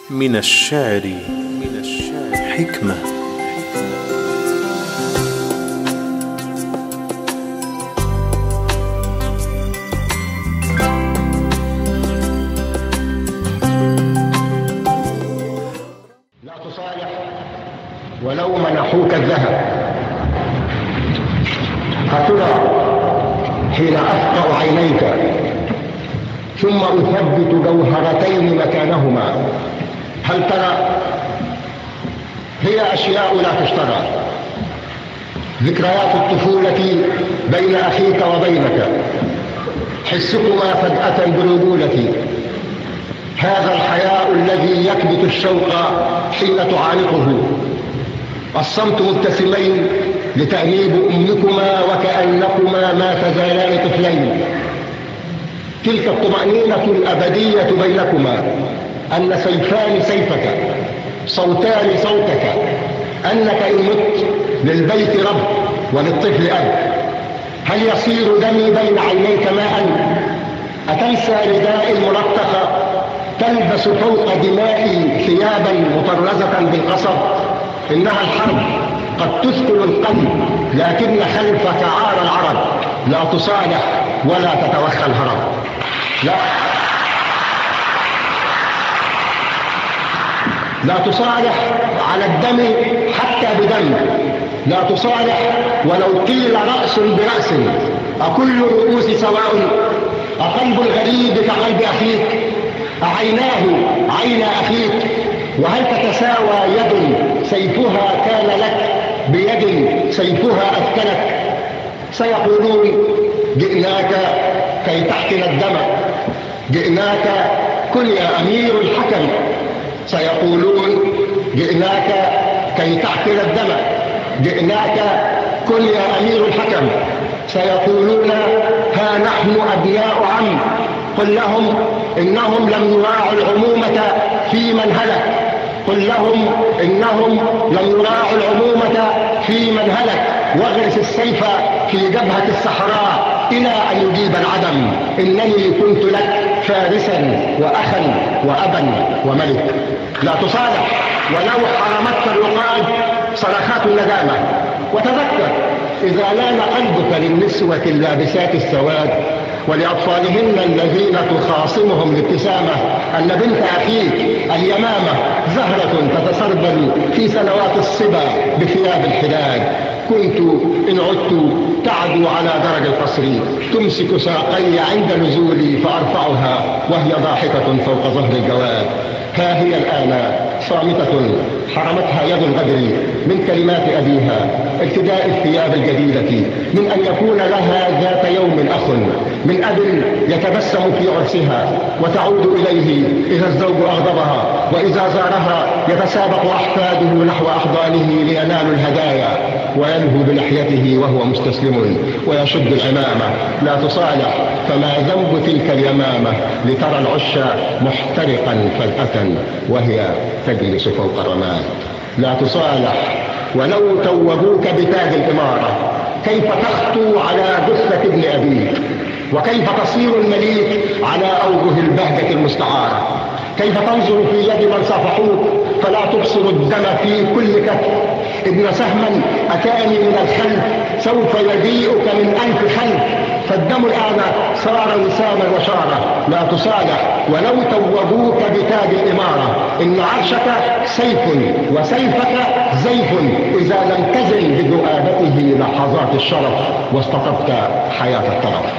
من الشعر حكمة. لا تصالح ولو منحوك الذهب. أترى حين أفقع عينيك ثم أثبت جوهرتين مكانهما، هل ترى؟ هي أشياء لا تشترى، ذكريات الطفولة بين أخيك وبينك، حسكما فجأة برجولتي، هذا الحياء الذي يكبت الشوق حين تعانقه، الصمت مبتسمين لتأنيب أمكما وكأنكما ما تزالان طفلين، تلك الطمأنينة الأبدية بينكما، أن سيفان سيفك، صوتان صوتك، أنك إن مت للبيت رب وللطفل أب. هل يصير دمي بين عينيك ماء؟ أتنسى رداء الملطخة تلبس فوق دمائي ثيابا مطرزة بالقصب؟ إنها الحرب قد تثقل القلب، لكن خلفك عار العرب. لا تصالح ولا تتوخى الهرب. لا تصالح على الدم حتى بدم، لا تصالح ولو قيل رأس برأس، أكل الرؤوس سواء؟ أقلب الغريب كقلب أخيك؟ أعيناه عين أخيك؟ وهل تتساوى يد سيفها كان لك بيد سيفها أثكلك؟ سيقولون جئناك كي تحقن الدم، جئناك كن يا أمير الحكم، سيقولون جئناك كي تحقن الدم، جئناك كن يا أمير الحكم، سيقولون ها نحن أبناء عم، قل لهم إنهم لم يراعوا العمومة في من هلك، قل لهم إنهم لم يراعوا العمومة في من هلك، واغرس السيف في جبهة الصحراء إلى أن يجيب العدم، إنني كنت لك فارسا وأخا وأبا وملك. لا تصالح ولو حرمتك الرقاد صرخات الندامة. وتذكر إذا لان قلبك للنسوة اللابسات السواد ولأطفالهن الذين تخاصمهم الابتسامة أن بنت أخيك اليمامة زهرة تتسربل في سنوات الصبا بثياب الحداد، كنت إن عدت تعدو على درج القصر، تمسك ساقي عند نزولي فأرفعها وهي ضاحكة فوق ظهر الجواد. ها هي الآن صامتة حرمتها يد الغدر من كلمات أبيها، ارتداء الثياب الجديدة، من أن يكون لها ذات يوم أخ، من أب يتبسم في عرسها وتعود إليه إذا الزوج أغضبها، وإذا زارها يتسابق أحفاده نحو أحضانه لينالوا الهدايا، ويلهو بلحيته وهو مستسلم ويشد العمامة. لا تصالح، فما ذنب تلك اليمامة لترى العش محترقا فجأة وهي تجلس فوق الرماد. لا تصالح ولو توجوك بتاج الإمارة، كيف تخطو على جثة ابن أبيك؟ وكيف تصير المليك على أوجه البهجة المستعارة؟ كيف تنظر في يد من صافحوك فلا تبصر الدم في كل كف؟ إن سهما أتاني من الخلف سوف يجيئك من ألف خلف، فالدم الآن صار وساما وشارة. لا تصالح ولو توجوك بتاج الإمارة، إن عرشك سيف وسيفك زيف إذا لم تزل بذؤابته لحظات الشرف واستطبت حياة الطرف.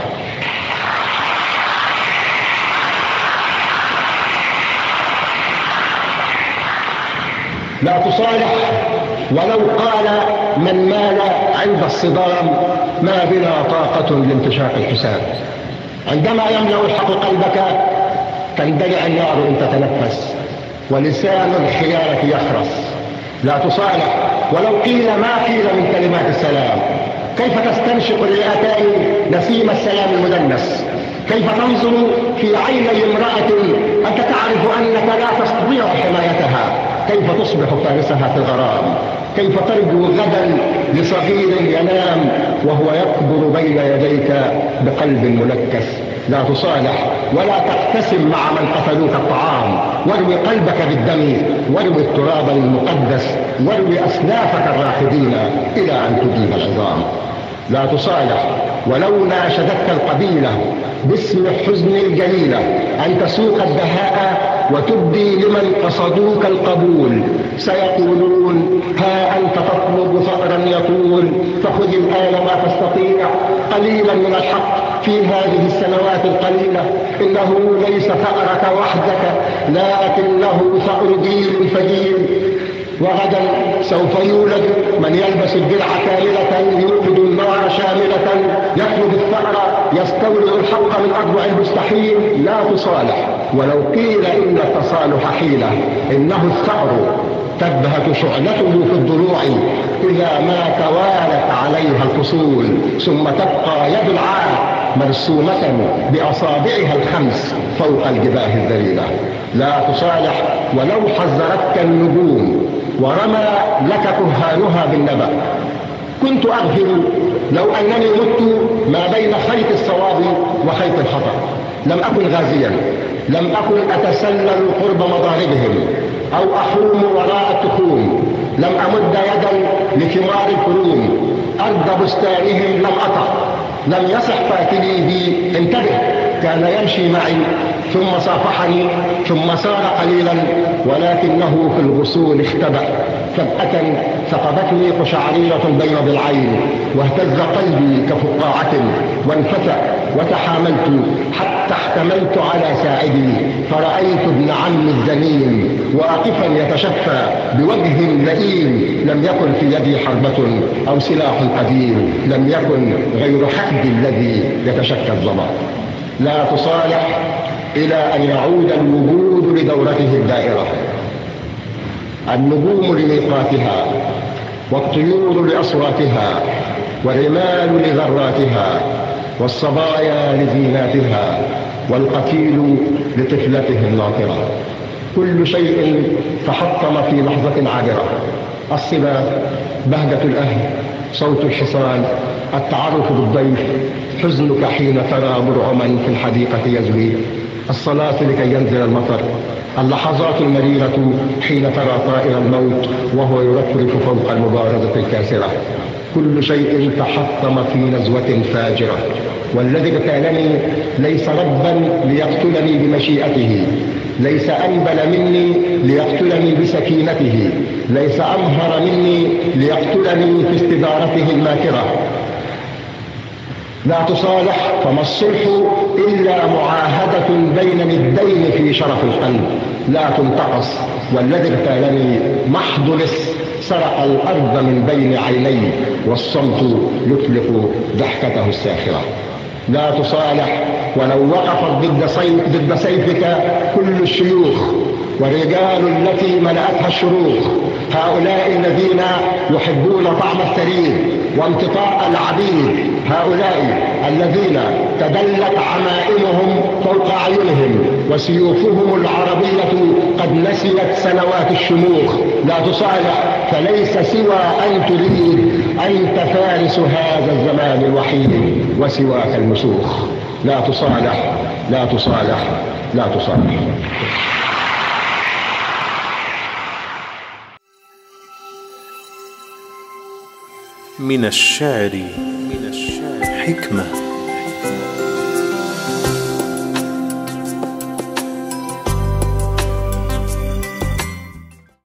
لا تصالح ولو قال من مال عند الصدام ما بنا طاقة لانتشاق الحساب. عندما يملأ الحق قلبك تندلع النار إن تتنفس، ولسان الخيانة يخرس. لا تصالح ولو قيل ما قيل من كلمات السلام، كيف تستنشق الرئتان نسيم السلام المدنس؟ كيف تنظر في عيني امرأة أنت تعرف أنك لا تستطيع حمايتها؟ كيف تصبح فارسها في الغرام؟ كيف ترجو غدا لصغير ينام وهو يكبر بين يديك بقلب منكس؟ لا تصالح ولا تقتسم مع من قتلوك الطعام، واروي قلبك بالدم، واروي التراب المقدس، واروي أسلافك الراقدين إلى أن تجيب العظام. لا تصالح ولو ناشدتك القبيلة باسم الحزن الجليلة أن تسوق الدهاء وتبدي لمن قصدوك القبول. سيقولون ها أنت تطلب ثأرا يطول، فخذ الآن ما تستطيع قليلا من الحق في هذه السنوات القليلة. إنه ليس ثأرك وحدك، لكنه ثأر جيل فجيل. وغدا سوف يولد من يلبس الدرع كاملة، يوقد النار شاملة، يطلب الثأر، يستولد الحق من أضلع المستحيل. لا تصالح ولو قيل إن التصالح حيلة، إنه الثأر تبهت شعلته في الضلوع إذا ما توالت عليها الفصول، ثم تبقى يد العار مرسومة بأصابعها الخمس فوق الجباه الذليلة. لا تصالح ولو حذرتك النجوم ورمى لك كهانها بالنبأ. كنت أغفر لو أنني مت ما بين خيط الصواب وخيط الخطأ. لم أكن غازيا، لم أكن أتسلل قرب مضاربهم أو أحوم وراء التخوم، لم أمد يدا لثمار الكروم، أرض بستانهم لم أطع، لم يصح فاتني بي انتبه. كان يمشي معي ثم صافحني ثم سار قليلا، ولكنه في الغصون اختبأ. فجأة ثقبتني قشعريرة بين ضلعين، واهتز قلبي كفقاعة، وانفتح وتحاملت حتى احتملت على ساعدي، فرأيت ابن عمي الزميل واقفا يتشفى بوجه لئيم. لم يكن في يدي حربة أو سلاح قديم، لم يكن غير حد الذي يتشكى الظما. لا تصالح إلى أن يعود الوجود لدورته الدائرة، النجوم لميقاتها، والطيور لأصواتها، والرمال لذراتها، والصبايا لزيناتها، والقتيل لطفلته الناطرة. كل شيء تحطم في لحظة عابرة: الصبا، بهجة الأهل، صوت الحصان، التعرف بالضيف، حزنك حين ترى برعما في الحديقة يزوي، الصلاة لكي ينزل المطر، اللحظات المريرة حين ترى طائر الموت وهو يرفرف فوق المبارزة الكاسرة. كل شيء تحطم في نزوة فاجرة. والذي اغتالني ليس ربا ليقتلني بمشيئته، ليس أنبل مني ليقتلني بسكينته، ليس أمهر مني ليقتلني في استدارته الماكرة. لا تصالح فما الصلح إلا معاهدة بين ندين في شرف القلب، لا تنتقص. والذي اغتالني محض لص سرق الأرض من بين عيني، والصمت يطلق ضحكته الساخرة. لا تصالح ولو وقفت ضد سيفك كل الشيوخ والرجال التي ملأتها الشروخ، هؤلاء الذين يحبون طعم الثريد وامتطاء العبيد، هؤلاء الذين تدلت عمائمهم فوق أعينهم وسيوفهم العربية قد نسيت سنوات الشموخ. لا تصالح فليس سوى أن تريد، أنت فارس هذا الزمان الوحيد وسواك المسوخ. لا تصالح، لا تصالح، لا تصالح. من الشعر حكمة.